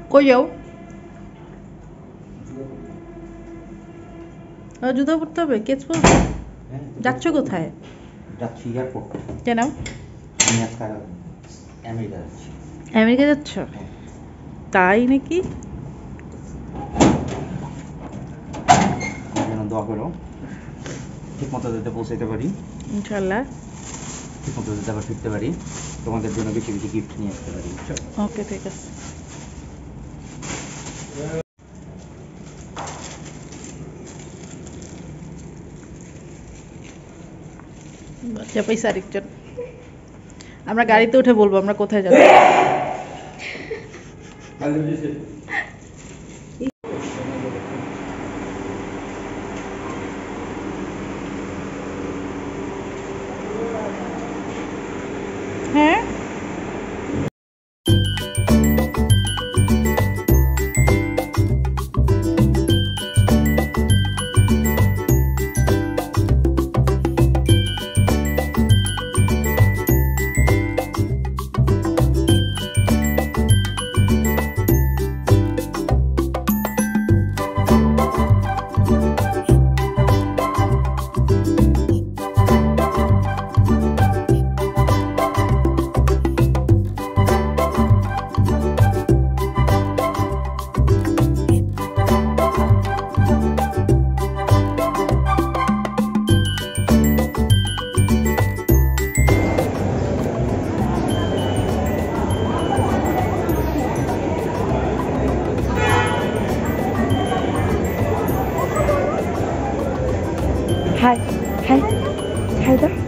কই যাও? জুতো পরতে হবে? কেচ পরবে? যাচ্ছ কোথায়? যাচ্ছি এয়ারপোর্ট। কেন? আমি আজকে আমেরিকা যাচ্ছি। আমেরিকা যাচ্ছ? তাই নাকি? যেন দোয়া করো ঠিক মতো যাতে পৌঁছাতে পারি, ইনশাল্লাহ। ঠিক মতো যাতে আবার ফিরতে পারি, তোমাদের জন্য বেশি বেশি গিফট নিয়ে আসতে পারি। ওকে, ঠিক আছে। বাচ্চা পয়সা আরেকজন। আমরা গাড়িতে উঠে বলবো আমরা কোথায় যাচ্ছি। হ্যাঁ, হাই হাই হাই দা।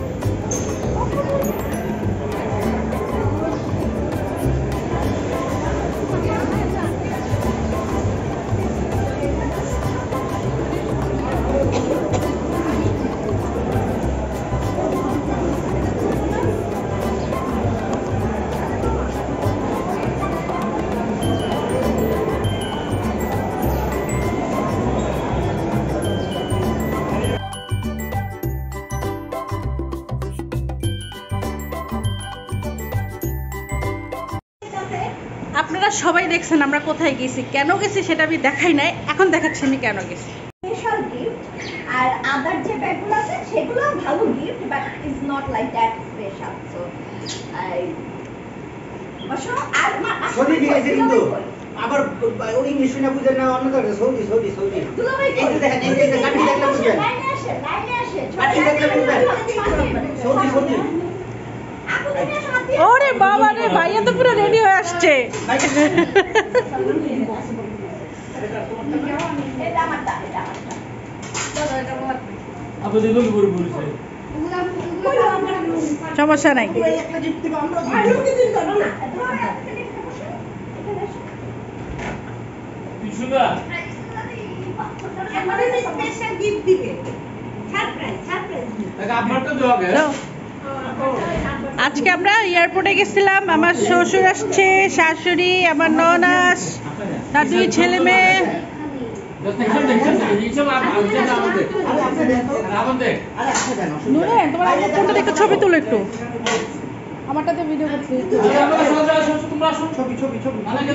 আপনারা সবাই দেখছেন আমরা কোথায় গেছি, কেন গেছি সেটা আমি দেখাই নাই, এখন দেখাচ্ছি আমি কেন গেছি। স্পেশাল গিফট আর আদার যে ব্যাগগুলো আছে সেগুলো ভালো gift but is not like that special. So I বসো আর সৌদি গিয়েছে কিন্তু আবার ওই ইংলিশ না বুঝেন না, অন্য কাছে সৌদি সৌদি সৌদি এই যে দেখেন এই যে গাড়ি দেখলে বুঝবেন, লাইনে আসে গাড়ি দেখলে বুঝবেন সৌদি সৌদি। ওরে বাবা রে, ভাইয়া তো পুরো রেডি হয়ে আসছে। এটা আমারটা, এটা আমারটা। সমস্যা নাই। একটা জিপ দিব আমরা স্পেশাল গিফট দিবে, সারপ্রাইজ আপনারটা দেওয়া গেছে। আজকে আমরা এয়ারপোর্টে গেছিলাম, আমার শ্বশুর আসছে, শাশুড়ি, আমার ননাস, তার দুই ছেলে মেয়ে। নুরে, তোমার আমার ফোনটা দেখে ছবি তুলো একটু, আমারটাতে ভিডিও করছি। ছবি ছবি ছবি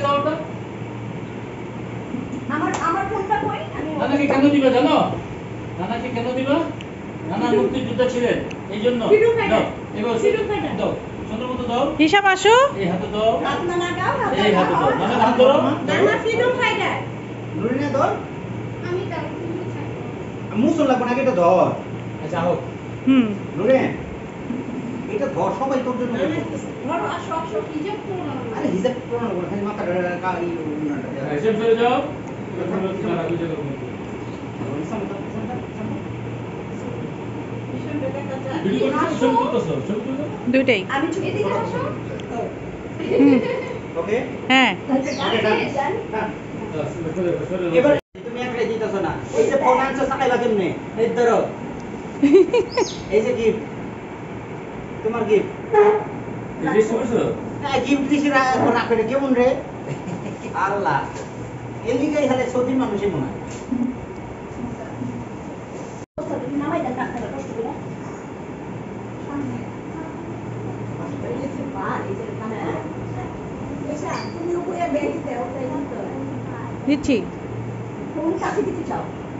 আমার ফোনটা কই? নানাকে কেন দিবা জানো? নানাকে কেন দিবা? নানা মুক্তিযোদ্ধা ছিলেন, এই জন্য দাও। এবার দাও, সুন্দর মতো দাও। হিসাব আসো। এই হাতে দাও, আপনারা দাও, এই হাতে দাও। নানা হাত ধরো। নানা ফ্রিডম ফাইটার। নুরিনে ধর, আমি দাও, তুমি ছাড়ো। মুসল লাগবে না, এটা ধর। আচ্ছা হোক। নুরে এটা ধর, সবাই তোর জন্য করতেছে। ধরো আসো আসো, হিজাব করো না। আরে হিসাব করো না, খালি মাথাটা কালি উনাটা এসে ফিরে যাও। নানা বুঝে দাও। ভিডিও করছো, ছবি তুলতেছো, ছবি তুলছো? দুইটাই। আমি ছবি দিতে আসো। ওকে হ্যাঁ, এবার তুমি একলাই দিতেছো না, এই যে ফোন আনছো সাকাইলা কেমনে, এই ধরো এই যে গিফট, তোমার গিফট। এই যে শুনছো? হ্যাঁ গিফট দিছি রাখবে কেমন রে আল্লাহ, এদিকেই হলে সৌদির মানুষই মনে হয়। নামাই দেন ডাক্তার কষ্ট করে। এই যে পা, এই যে কানে। এসা তুমি উপরে দিচ্ছি। ফোন কাকে দিতে চাও?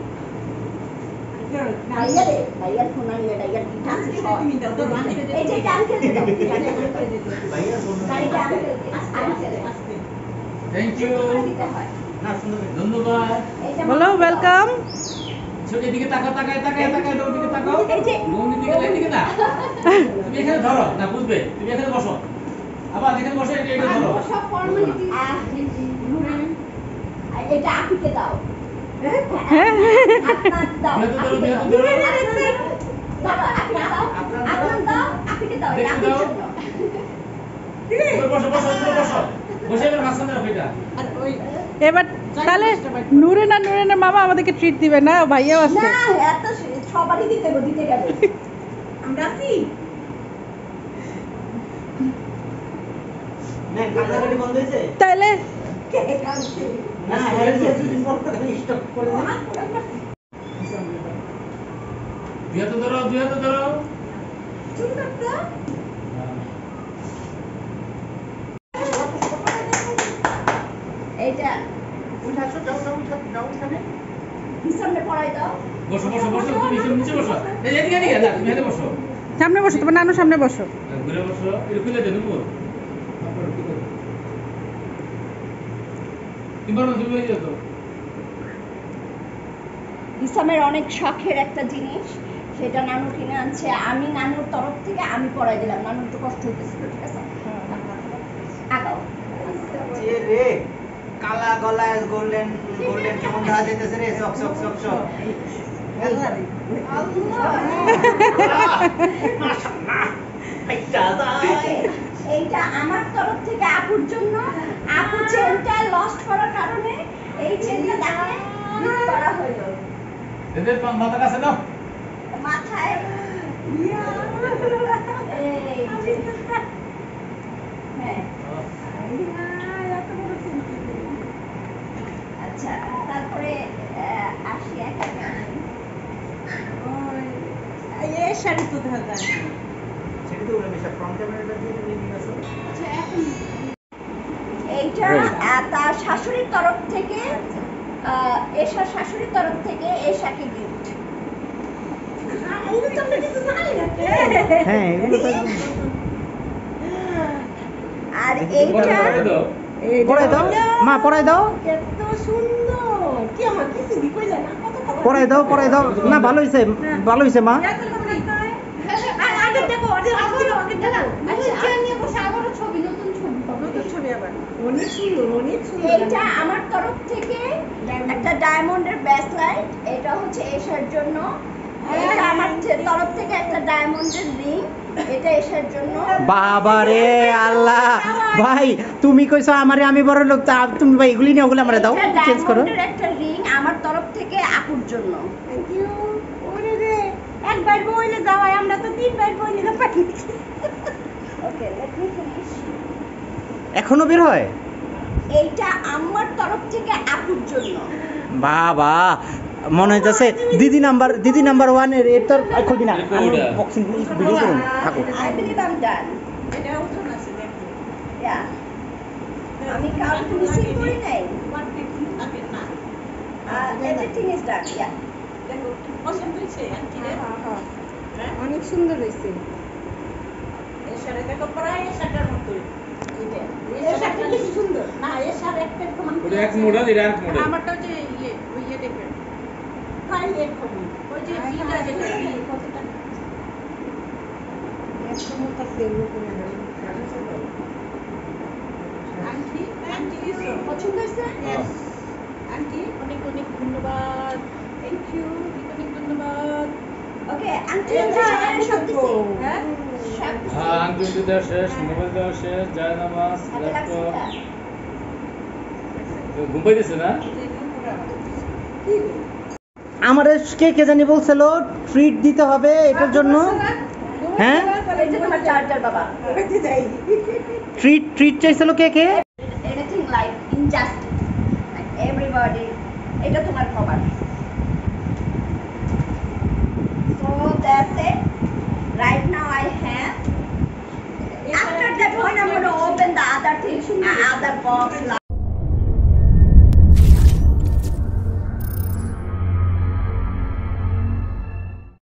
ভাইয়ারে, ভাইয়ার ফোন আনিয়ে ভাইয়ার কি আছে সব। এই যে এটা আঙ্কেলকে দাও। ভাইয়া ফোন গাড়িটা আঙ্কেলকে, আঙ্কেল। থ্যাংক ইউ, দিতে হয়। না সুন্দর ধন্যবাদ। এইটা বলো ওয়েলকাম। ছোট দিকে তাকাও, তাকায় ওদিকে তাকাও। এই যে মৌনি দিকে এদিকে না। তুমি এখানে ধরো, না বুঝবে। তুমি এখানে বসো। আবার এখানে বসো, এটা ধরো। সব ফর্মালিটি এটা আপিকে দাও। আপনার দাও। আপিকে দাও। দাও, আপিকে দাও। আপনার দাও, আপিকে দাও। এটা আপির জন্য। উপরে বসো, উপরে বসো। বসে এবার মাঝখানে রাখো এটা। এবার তাহলে নুরেনের মামা আমাদেরকে ট্রিট দিবে না, ভাইয়াও না, আসছে। এত সবারই দিতে গেলে। আমরা আছি। না কাটাকাটি বন্ধ হয়েছে তাহলে কে কাঁদছে? না হ্যাঁ দুদিন পর স্টপ করে দিন দুই হাতে ধরো। সুন্দর তো? এইটা সামনে পড়াই দাও। বসো, তুমি এখানে নিচে বসো। এই এদিকে না, তুমি এখানে বসো। সামনে বসো, তোমার নানু সামনে বসো। ঘুরে বসো, এটা খুলে দেন উপর। তুমি হয়ে যেত। ইসলামের অনেক শখের একটা জিনিস, সেটা নানু কিনে আনছে। আমি নানুর তরফ থেকে আমি পড়াই দিলাম। নানু একটু কষ্ট হইতেছিল, ঠিক আছে? আগাও। যে রে কালা গলা গোল্ডেন কেমন দেখা যাইতেছে রে চক চক চক চক এইটা আমার তরফ থেকে আপুর জন্য। আপু চেনটা লস্ট করার কারণে এই চেনটা তাকে গিফট করা হলো। এদের মাথা কাছে দাও। মাথায় এই যে হ্যাঁ। আচ্ছা, তারপরে আসি একটা সেটা তো ওরা মিশা ফ্রন্ট ক্যামেরাটা দিয়ে নিয়ে আসো এইটা তার শাশুড়ির তরফ থেকে, এশার শাশুড়ির তরফ থেকে এশাকে গিফট। হ্যাঁ এগুলো তো আর এইটা পড়াই দাও মা পড়াই দাও এত সুন্দর। কি আমার কিছু দি কইলা না? কত কত পড়াই দাও না ভালো হইছে মা আগে দেখো, আগে দেখো। আচ্ছা নিয়ে বসে আবারও ছবি, নতুন ছবি আবার অনেক সুন্দর। এইটা আমার তরফ থেকে একটা ডায়মন্ডের ব্রেসলেট। এটা হচ্ছে এশার জন্য। এটা আমার তরফ থেকে একটা ডায়মন্ডের রিং। এটা এশার জন্য। বাবা রে আল্লাহ ভাই তুমি কইছো আমারে আমি বড় লোক তা তুমি ভাই এগুলি নিয়ে ওগুলো আমারে দাও এটা চেঞ্জ করো ডায়মন্ডের একটা রিং আমার তরফ থেকে আপুর জন্য। Thank you. ওরে রে, একবার বইলে যাওয়াই, আমরা তো তিনবার বইলে না পারি। Okay, let me finish. এখনো বের হয় এইটা আমার তরফ থেকে আপুর জন্য। বাবা মনে হইতাছে দিদি নাম্বার 1 এর তোর খুলবি না বক্সিং ভিডিও করুন থাকো I believe I'm done. এটা ওজন আছে দেখো। ইয়া, আমি কাউকে মিসিং করি নাই। Everything is done. ইয়া, দেখো পছন্দ হয়েছে আন্টি রে? হ্যাঁ, অনেক সুন্দর হয়েছে। এর সাথে দেখো প্রায় এর সাথের মতোই। এইটা এর সাথে কি সুন্দর না? এর সাথে একটা কমান ওটা এক মডেল, এটা এক মডেল। আমারটা যে ইয়ে দেখে ফাইল এর কমান ওই যে বিটা যেটা কতটা আন্টি পছন্দ হয়েছে? আন্টি অনেক ধন্যবাদ। থ্যাংক ইউ, অনেক ধন্যবাদ। ওকে আন্টি সব কিছু হ্যাঁ সব কিছু হ্যাঁ, আঙ্গুল দেওয়া শেষ, মোবাইল দেওয়া শেষ, জায়নামাজ, ল্যাপটপ। ঘুম পাইতেছে না? আমারে কে জানি বলছিল ট্রিট দিতে হবে এটার জন্য হ্যাঁ এই যে তোমার চার্জার বাবা। ট্রিট চাইছিল কে anything like injustice like everybody, এটা তোমার খবর। So that's it. Right now I have. After that one I'm going to open the other thing, other box.